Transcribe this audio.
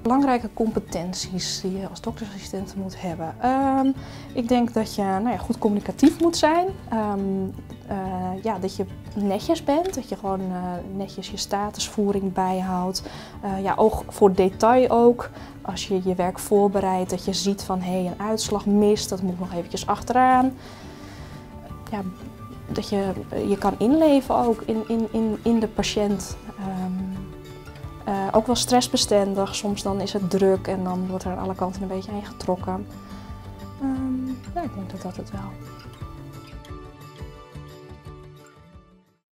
Belangrijke competenties die je als doktersassistent moet hebben. Ik denk dat je goed communicatief moet zijn. Dat je netjes bent, dat je gewoon netjes je statusvoering bijhoudt. Oog voor detail ook. Als je je werk voorbereidt, dat je ziet van een uitslag mist, dat moet nog eventjes achteraan. Dat je kan inleven ook in de patiënt. Ook wel stressbestendig, soms dan is het druk en dan wordt er aan alle kanten een beetje aan je getrokken. Ik denk dat dat het wel